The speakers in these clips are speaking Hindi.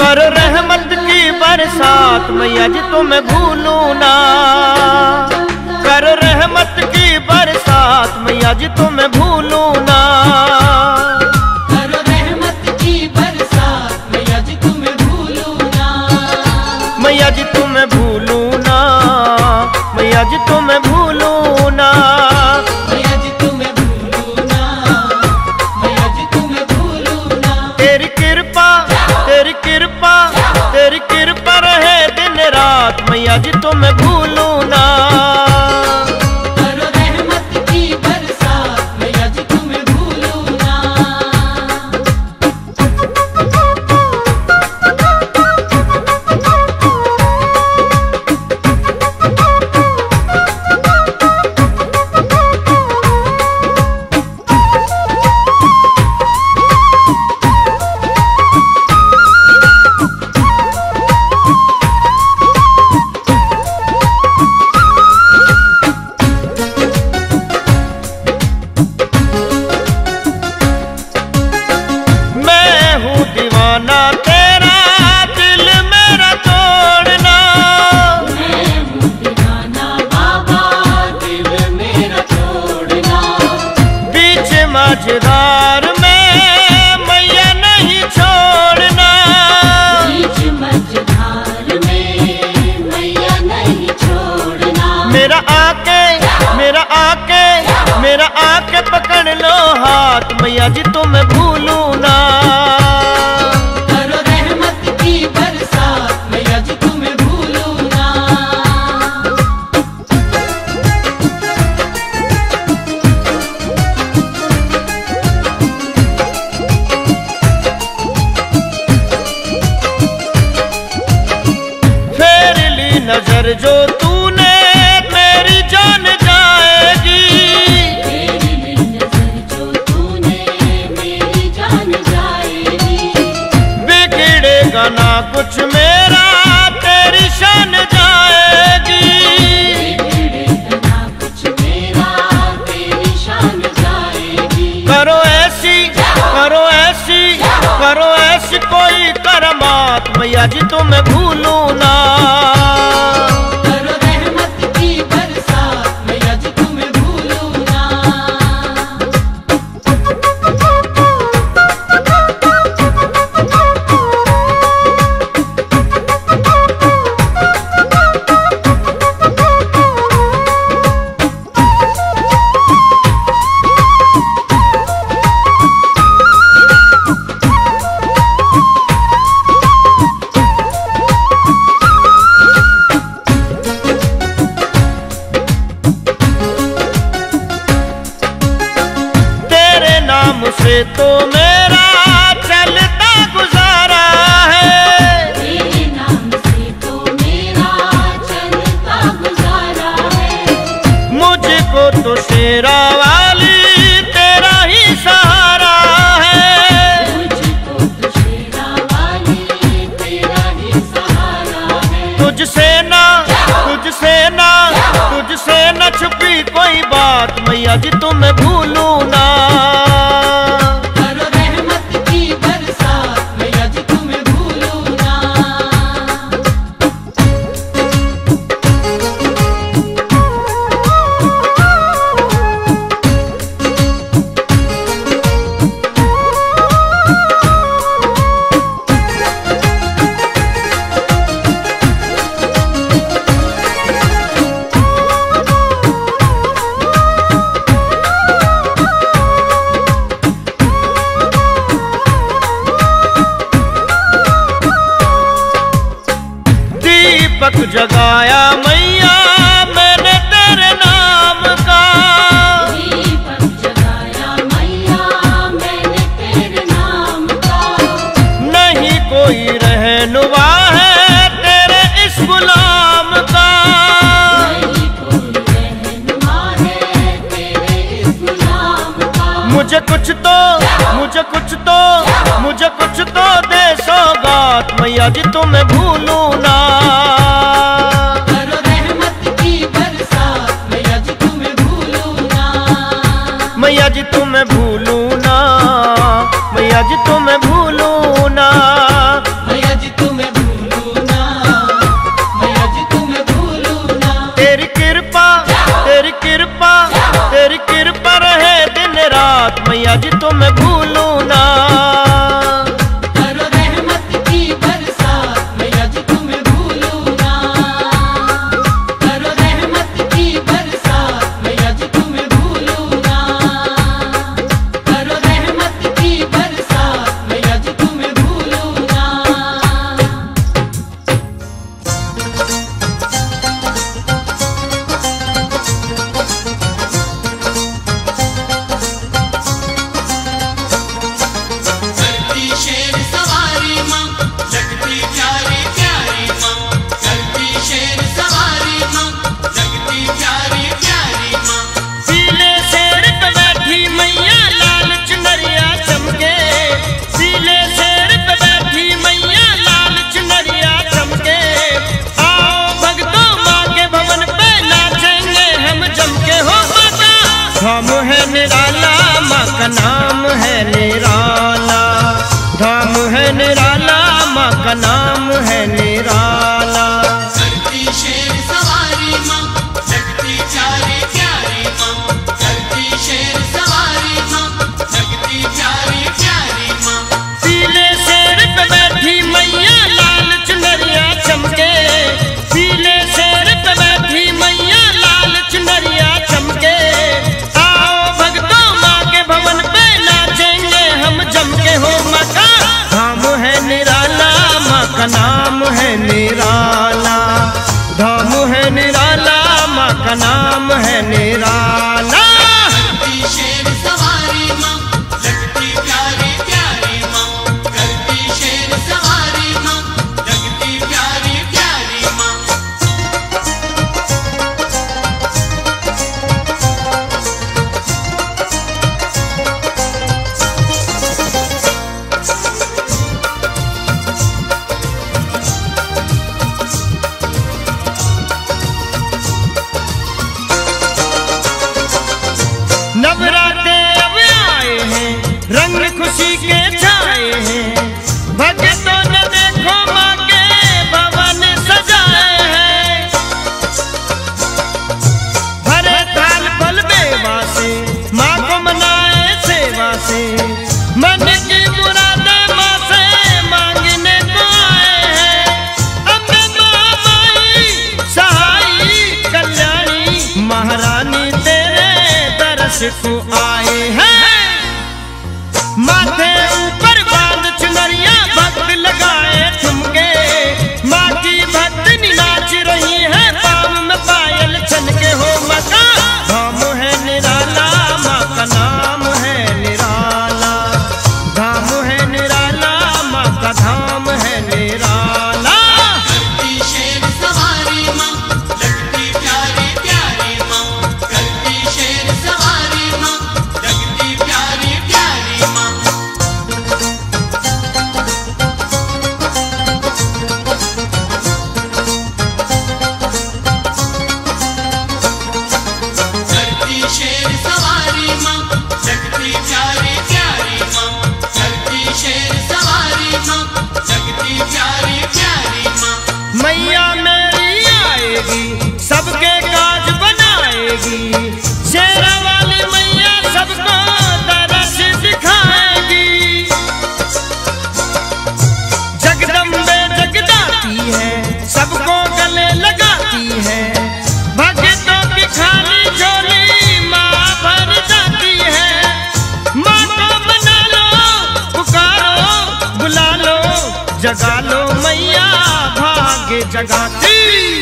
करो रहमत की बरसात मैया जी तुम्हें भूलूं ना। करो रहमत की बरसात मैया जी तुम्हें भूलूं ना। करो रहमत की बरसात मैया जी तुम्हें भूलूं ना। मैया जी तुम्हें भूलूं ना। मैया जी तुम्हें भूलूं ना। मैया जी तुम्हें भूलूं ना। मैया जी तुम्हें भूलूं ना। तेरी कृपा तेरी कृपा तेरी कृपा रहे दिन रात मैया जी तुम्हें भूलूं ना। करो रहमत की बरसात मैया जी तुम्हें भूलूं ना। दीवाना तेरा दिल मेरा तोड़ना। मैं हूँ दीवाना बाबा दिल मेरा तोड़ना। बीच मझधार में मैया नहीं छोड़ना। बीच मझधार में मैया नहीं छोड़ना। मेरा आके पकड़ लो हाथ मैया जी तुम्हें भूलूं ना। करो रहमत की बरसात मैया जी तुम्हें भूलूं ना। फेर ली नजर जो तूने मेरी जान जाएगी। तेरी नजर जो तूने मेरी जान जाएगी। बिगड़ेगा ना कुछ मेरा तेरी शान जाएगी। बिगड़ेगा ना कुछ मेरा तेरी शान जाएगी। करो ऐसी कोई करमात मैया जी तुम्हें भूलूं ना। करो रहमत की बरसात मैया जी तुम्हें भूलूं ना। तेरे नाम से तो मेरा चलता गुजारा है। तेरे नाम से तो मेरा चलता गुजारा है। मुझको तो शेरा वाली तेरा ही सहारा है। मुझको तो शेरा वाली तेरा ही सहारा है। तुझसे न छुपी कोई बात मैया जी तुम्हें भूलूं ना। करो रहमत की बरसात मैया जी तुम्हें भूलूं ना। दीपक जगाया मैया मैंने तेरे नाम का। दीपक जगाया मैया मैंने तेरे नाम का। नहीं कोई रहनुमा है तेरे इस गुलाम का। नहीं कोई रहनुमा है तेरे इस गुलाम का। मुझे कुछ तो दे सौगात मैया जी तुम्हें भूलूं ना। करो रहमत की बरसात मैया जी तुम्हें भूलूं ना। मैया जी तुम्हें भूलूं ना। मैया जी तुम्हें भूलूं ना। मैया जी का नाम है निराला, धाम है निराला, माँ का नाम है निराला। करती शेर सवारी माँ, लगती प्यारी प्यारी माँ, करती शेर सवारी माँ, लगती प्यारी प्यारी माँ। नवरात्रे अब आए हैं, रंग खुशी के छाए हैं, भक्तों ने देखो माँ के भवन सजाए हैं। भरे थाल फल मेवा से माँ को मनाए सेवा से, मन की मुरादें माँ से मांगने को आए हैं। अम्बे माँ माई सहाई कल्याणी महारानी तेरे दरस को आए हैं। माथे ऊपर बांध चुनरिया भक्त लगाए ठुमके, माँ की भक्तनी नाच रही है, पाँव में पायल छनके हो मका। धाम है निराला, माँ का नाम है निराला, धाम है निराला, माँ का धाम है निराला। करती शेर सवारी माँ, लगती प्यारी प्यारी माँ, करती शेर सवारी माँ, लगती प्यारी प्यारी माँ। करती शेर सवारी माँ, लगती प्यारी प्यारी माँ, करती शेर सवारी माँ, लगती प्यारी प्यारी माँ। मैया मेरी आएगी, सबके काज बनाएगी, शेरा वाली मैया सबको दरस दिखाएगी। जगदम्बे जगदाती है, सबको गले लगाती है, भक्तों की खाली झोली माँ भर जाती है। माँ को मना लो, पुकारो, बुला लो, जगा लो मैया भाग्य जगाती।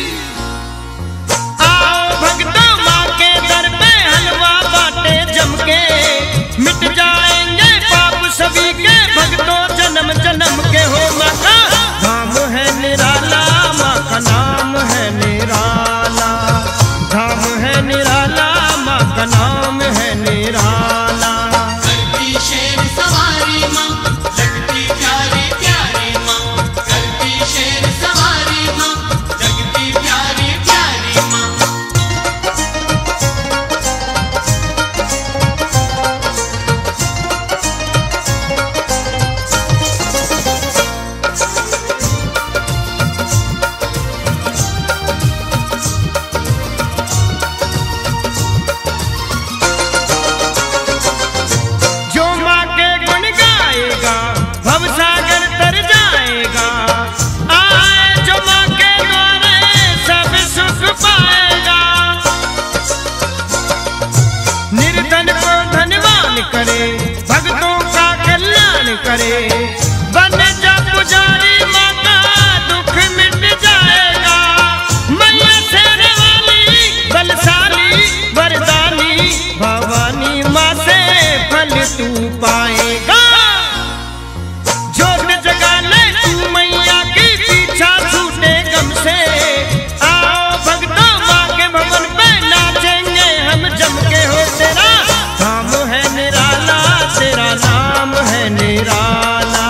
आओ भक्तों माँ के दर पे हलवा बाटे जम के, मिट जाएंगे पाप सभी के, भक्तों जन्म जन्म के हो माँ का धाम है निराला, माँ का नाम है निराला, धाम है निराला, माँ का नाम है निराला। करती शेर सवारी माँ, लगती प्यारी प्यारी माँ, करती शेर सवारी माँ, लगती प्यारी प्यारी माँ। जो माँ के गुण गाएगा भवसागर तर जाएगा, आए जो माँ के द्वारे सब सुख पाएगा। निर्धन को धनवान करे, भक्तों का कल्याण करे, बन जा पुजारी माँ का दुख मिट जाएगा। मैया शेर वाली बलशाली वरदानी, भवानी माँ से फल तू पाएगा। जोत जगा ले तू मैया की, पीछा छूटे गम से, आओ भक्तों माँ के भवन पे नाचेंगे हम जम के हो। तेरा धाम है निराला, तेरा नाम है निराला,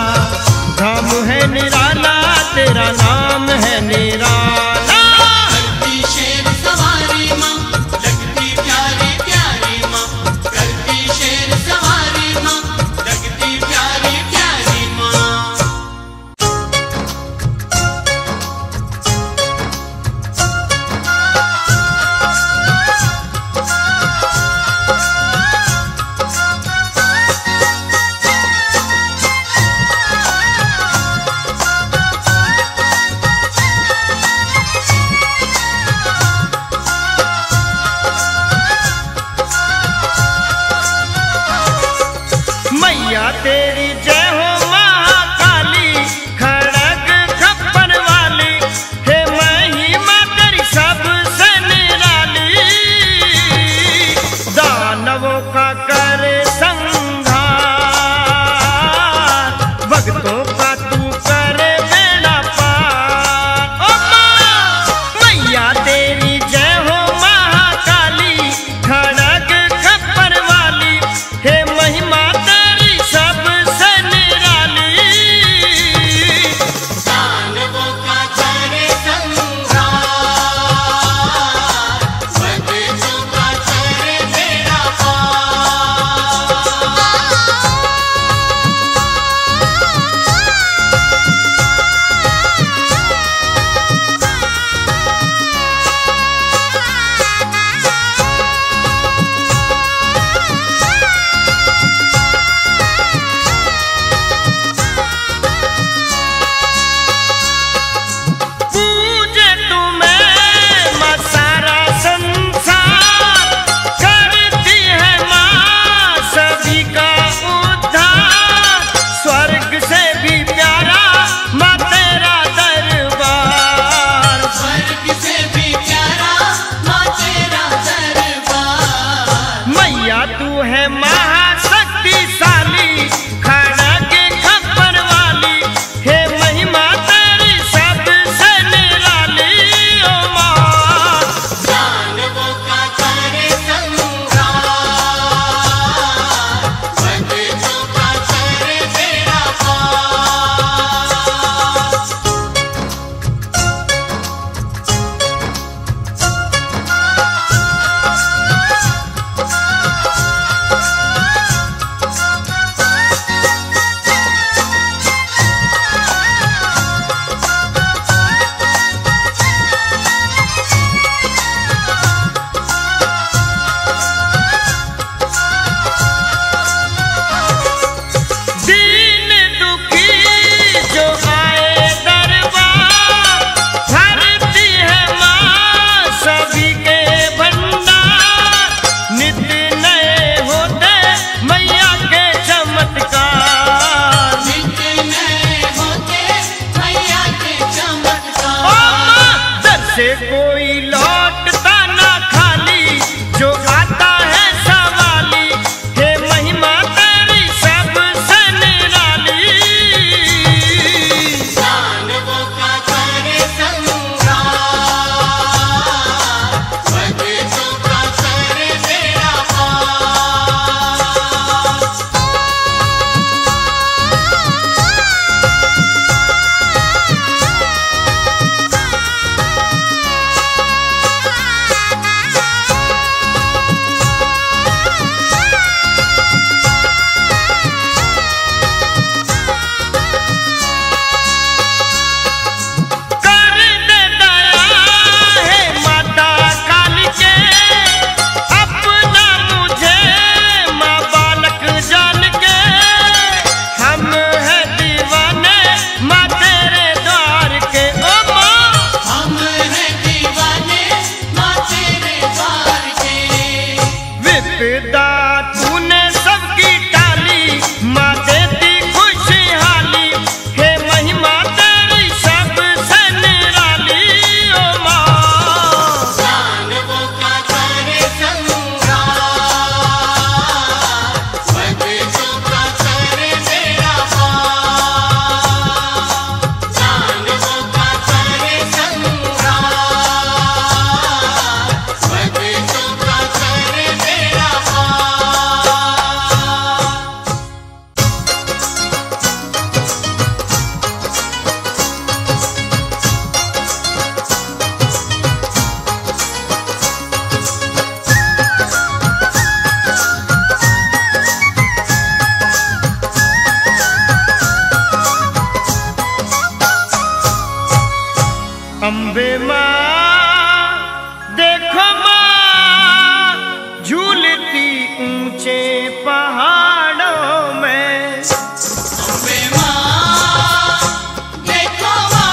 अम्बे माँ देखो माँ झूलती ऊंचे पहाड़ों में। अम्बे माँ देखो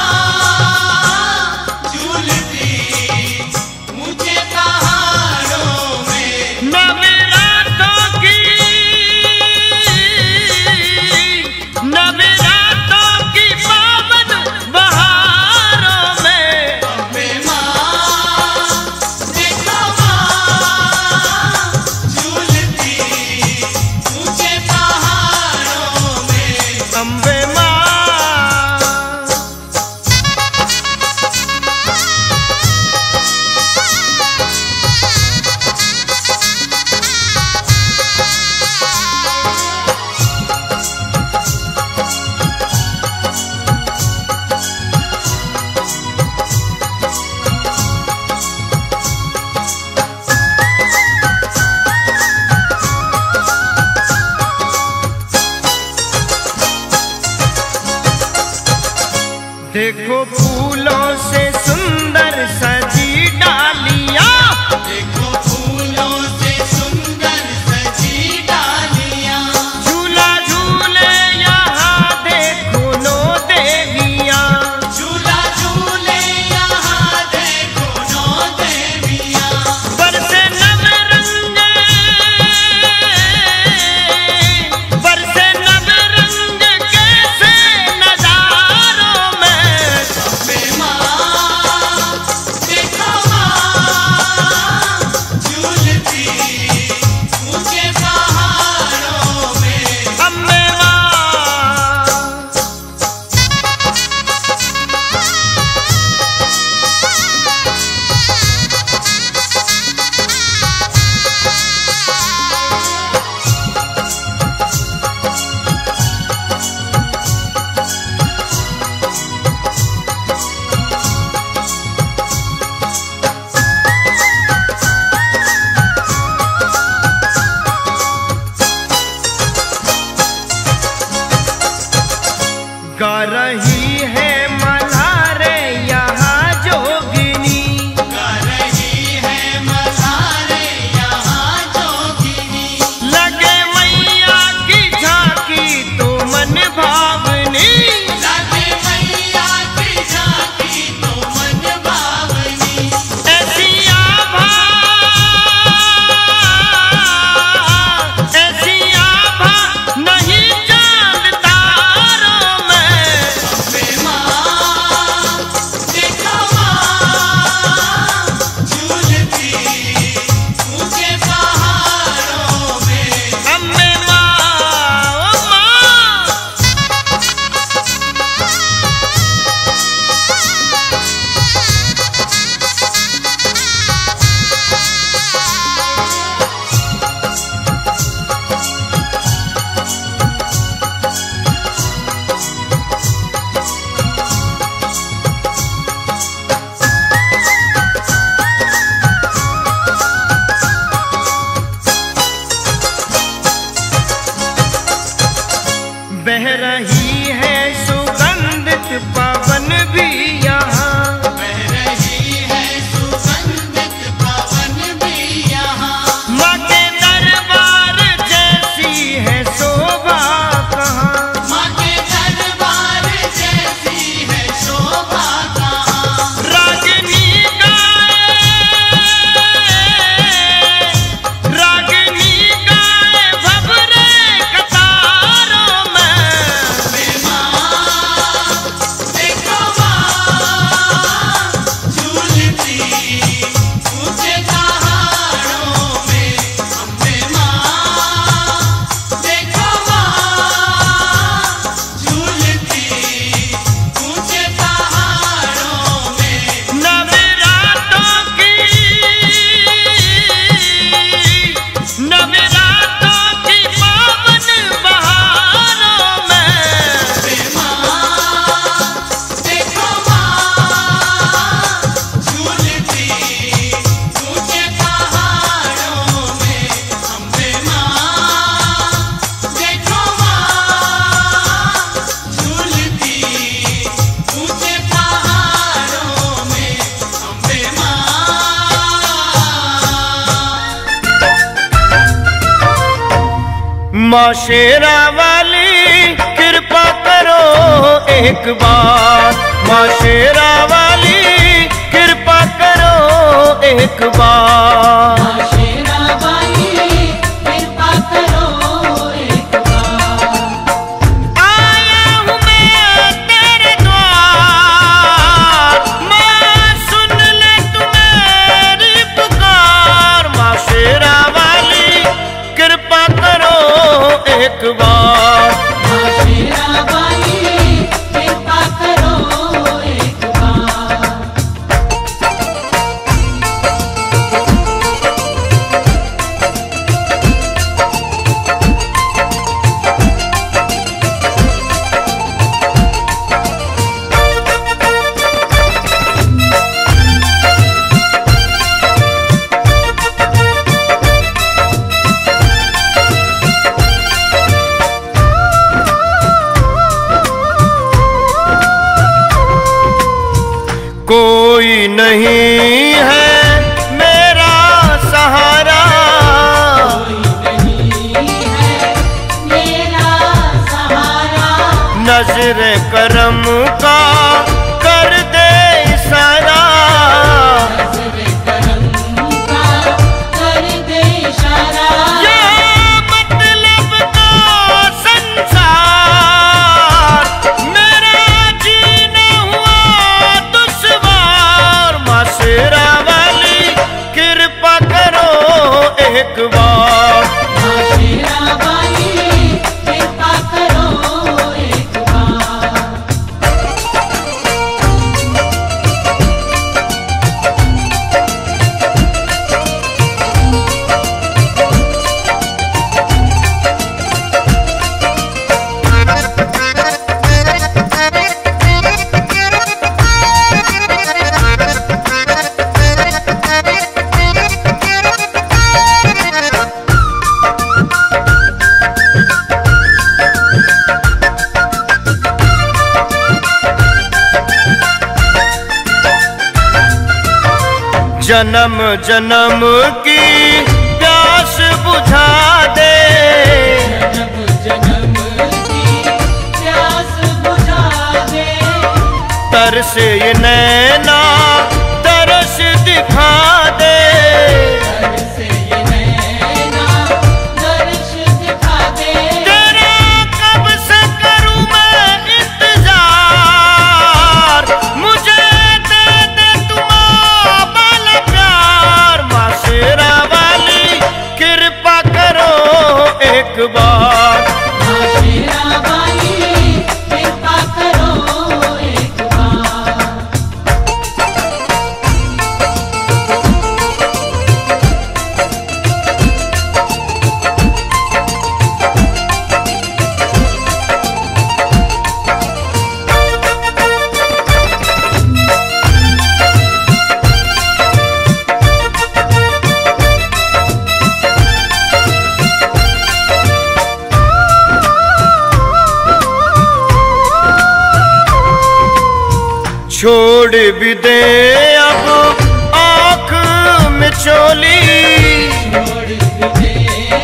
माँ झूलती ऊंचे पहाड़ों में। नवरात्रों की पावन बहारों में। अम्बे माँ देखो माँ झूलती ऊंचे पहाड़ों में। अम्बे माँ देखो फूलों से सुंदर सजी डालियां। देखो फूलों से सुंदर सजी डालियां। झूला झूले यहाँ देखो नो देवियां। झूला झूले यहाँ देखो नौ देवियां। बरसे नवरंग कैसे नजारों में। अम्बे माँ देखो माँ झूलती ऊंचे पहाड़ों में। अम्बे माँ गा रही है मल्हारे यहाँ जोगिनी। गा रही है मल्हारे यहाँ जोगिनी। लगे मैया की झांकी तो मन भावनी। लगे मैया की झांकी तो मन भावनी। ऐसी आभा नहीं चांद तारों में। अम्बे माँ माँ शेरा वाली कृपा करो एक बार, माँ शेरा वाली कृपा करो एक बार। माँ शेरा वाली कृपा करो एक बार। आया हूँ मैं तेरे द्वार, माँ सुन ले तू मेरी पुकार। माँ शेरा वाली कृपा करो एक बार। माँ शेरा वाली कृपा करो एक बार। कोई नहीं है मेरा सहारा, कोई नहीं है मेरा सहारा। नजर करम का कर दे इशारा। नज़्र करम का कर दे इशारा। ये मतलब तो संसार मेरा जीना हुआ दुश्वार। माँ शेरा वाली कृपा करो एक बार। माँ शेरा वाली कृपा करो एक बार। जन्म जन्म की प्यास बुझा दे, जन्म जन्म की प्यास बुझा दे। तरस ये नैना तरस दिखा दे। तरस ये नैना दर्श दिखा दे। तेरा कब से करूं मैं इंतजार, मुझे दे दे तू माँ वाला प्यार। माँ शेरा वाली कृपा करो एक बार। माँ शेरा वाली कृपा करो एक बार। छोड़ भी दे अब आँख में चोली, छोड़ दे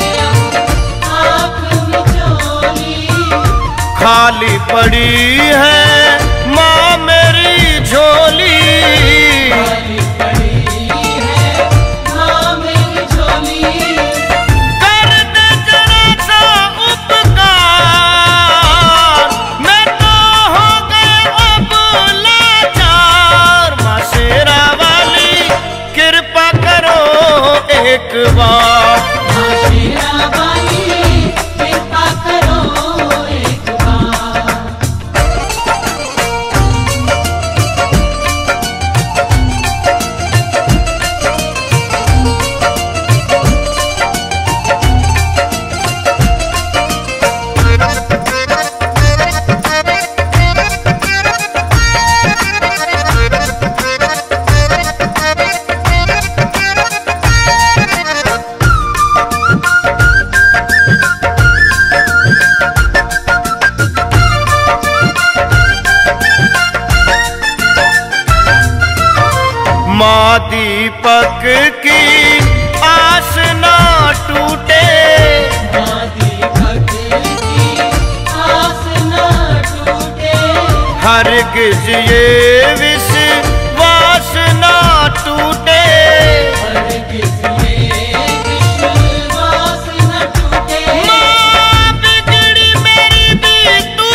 आँख में चोली। खाली पड़ी है माँ मेरी झोली। खाली पड़ी है माँ मेरी झोली। कर दे जरा सा उपकार, मैं तो हो गया अब लाचार। माँ शेरा वाली कृपा करो एक बार। माँ शेरा वाली कृपा करो एक बार। माँ दीपक की आस ना टूटे, माँ दीपक हरगिज ये विश्वास ना टूटे, हरगिज ये विश्वास न टूटे। माँ बिगड़ी मेरी भी तू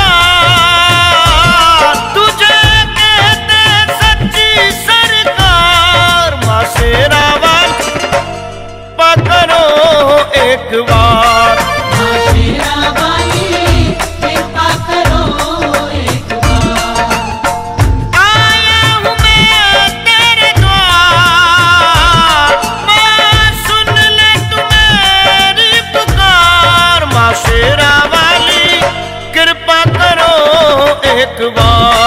सवार, तुझे कहते सच्ची सरकार। माँ शेरावाली पकड़ो एक बार, माँ शेरावाली कृपा करो एक बार। आया हूँ मैं तेरे द्वार, माँ सुन ले तू मेरी पुकार। माँ शेरावाली कृपा करो एक बार।